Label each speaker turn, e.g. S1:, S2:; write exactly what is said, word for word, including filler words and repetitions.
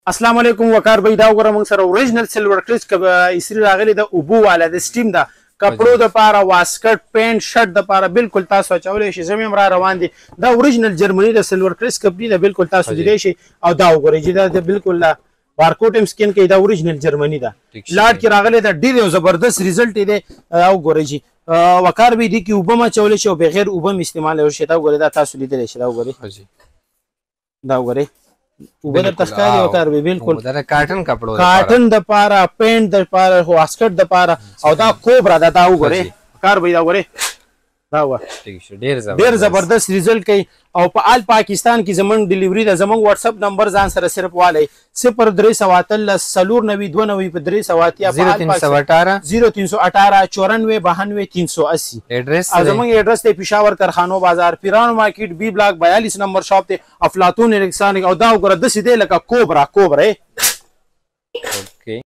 S1: السلام علیکم وقار بھائی دا وګوره موږ سره اوریجنل سلور کریس کب اسری راغلی د اوبو والا د سټیم دا کپړو د پاره واسکټ پینټ شرټ د پاره بالکل تاسو چولې شي زمیم را روان دي دا اوریجنل جرمني د سلور کریس کپ دی دا بالکل تاسو دی شي او دا وګورئ چې دا بالکل بارکوډ هم سکین کې دا اوریجنل جرمني دا لاټ کې راغلی دا ډیر زبردست ریزلټ دی او وګورئ چې وقار بھائی دی کې اوبه چولې شي او بغیر اوبه استعمال ورشي دا وګورئ دا تاسو لیدل شي دا وګورئ دا وګورئ اوبه د تخکاري وکړ به بالکل
S2: دا کاټن کپړو
S1: کاټن د پاره پینټ د پاره واسکټ د پاره او دا کوبرا دا دا وګوره کار به دا وګوره دا و ډیر زبردست ډیر زبردست ریزلټ کوي او په آل پاکستان کې زمون ډیلیوری د زمون واتس اپ نمبر ځان سره صرف والی صفر درې سو اتلس سلور نوي دوه نوي په درې سو اتیا
S2: زیرو تین سو اٹھارہ
S1: زیرو تین سو اٹھارہ چورانوے بہانوے تین سو اسی
S2: ایڈریس
S1: زمون ایڈریس ته پېښور کارخانو بازار پیرانو مارکیټ بی بلاک بیالیس نمبر شاپ ته افلاطون الکترونیک او دا وګوره د سیده لکه کوبرا کوبرا